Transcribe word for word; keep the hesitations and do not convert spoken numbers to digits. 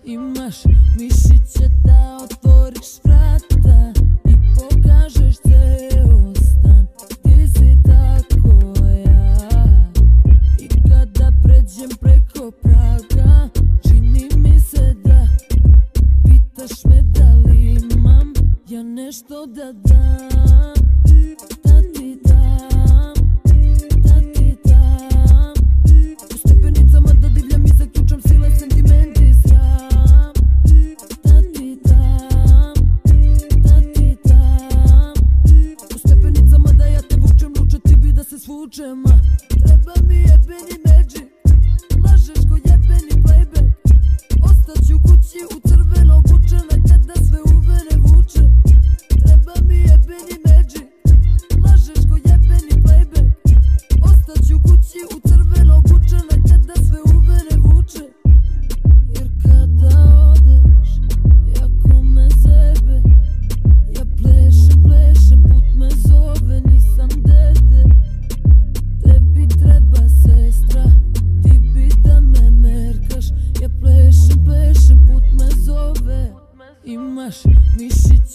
Imaš mišiće da otvoriš vrata i pokažeš ceo stan. Ti si tako ja. I kada pređem preko praga, čini mi se da pitaš me da li imam ja nešto da dam. Da ti dam, da ti dam. U stepenicama da divljam i zaključam sile, sentimenti i sram. Da ti dam, da ti dam. U stepenicama da ja te vučem, luče ti bi da se svučem. Treba mi jebeni magic, lažeš ko jebeni playback. Ostaću kući u crveno obučena kada sve u vene vuče. Treba mi jebeni magic, lažeš ko jebeni playback. Ostaću kući u crveno obučena kada sve u vene vuče. Jer kada odeš, jako me zebe. Ja plešem, plešem, put me zove, nisam dede. Tebi treba sestra, ti bi da me merkaš. Ja plešem, plešem, put me zove. Imaš mišić